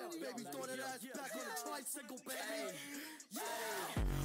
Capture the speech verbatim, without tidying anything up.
Baby, throw that ass back on the tricycle, baby. Yeah.